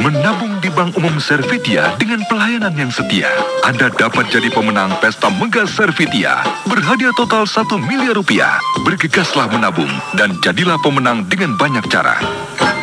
Menabung di Bank Umum Servitia dengan pelayanan yang setia. Anda dapat jadi pemenang Pesta Megah Servitia. Berhadiah total 1 miliar rupiah. Bergegaslah menabung dan jadilah pemenang dengan banyak cara.